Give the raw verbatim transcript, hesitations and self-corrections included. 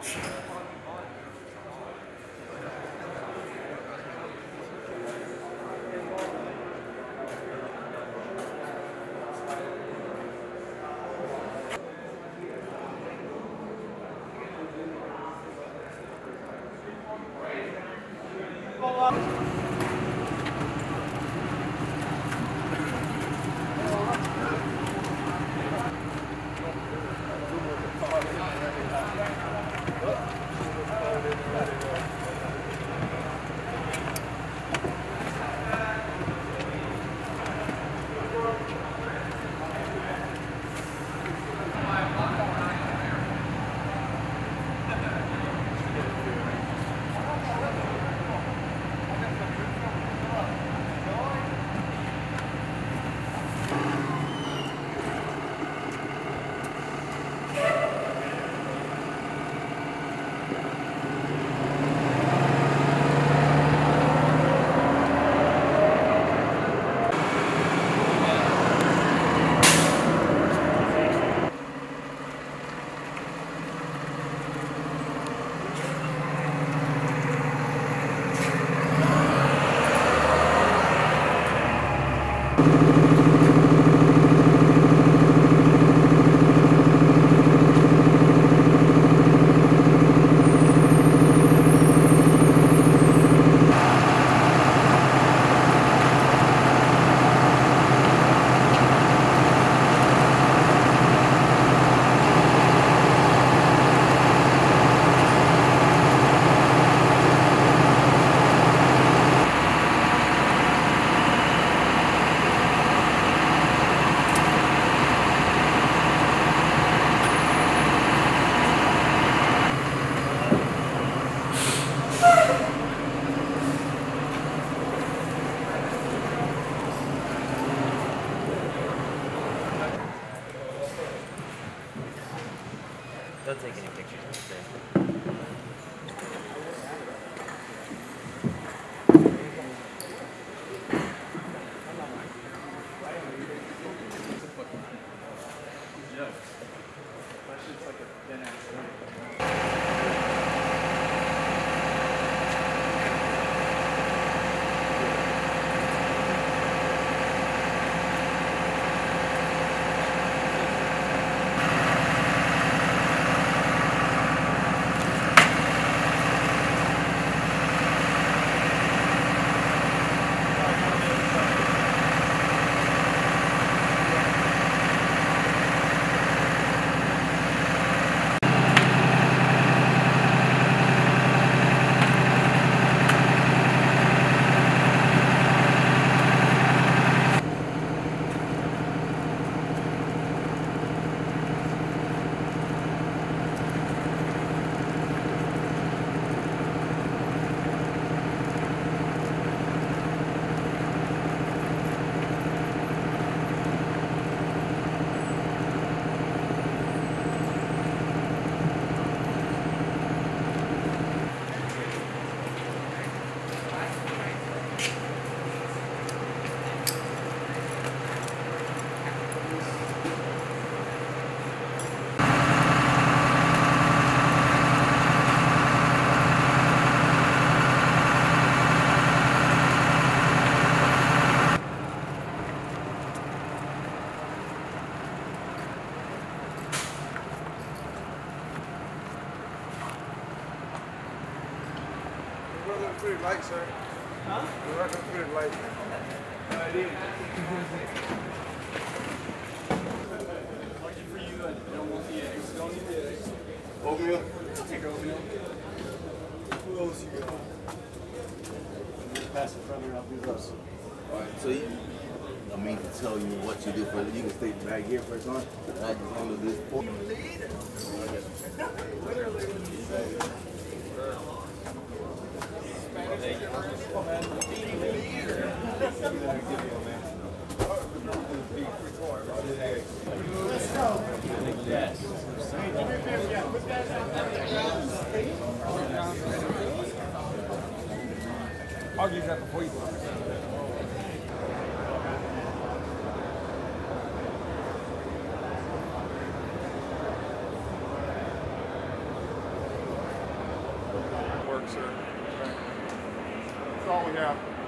Don't take any pictures of this. Pretty light, sir. Huh? You're working pretty light. I did. Lucky for you, I don't want the eggs. Don't need the eggs. Oatmeal? Take oatmeal. Who else you got? Just pass it from here, I'll do this. Alright, so you, I mean to tell you what you do for you can stay back here for a time. I just handle this. Leader. Literally when you say I'll use that before you go. sir. Okay. That's all we have.